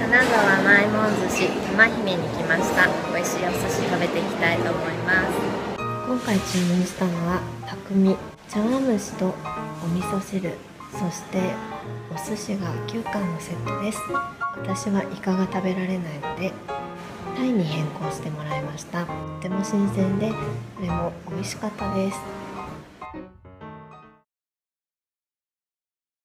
金沢ないもん寿司玉姫に来ました。美味しいお寿司食べていきたいと思います。今回注文したのは匠茶碗蒸しとお味噌汁、そしてお寿司が9貫のセットです。私はイカが食べられないのでタイに変更してもらいました。とても新鮮で、これも美味しかったです。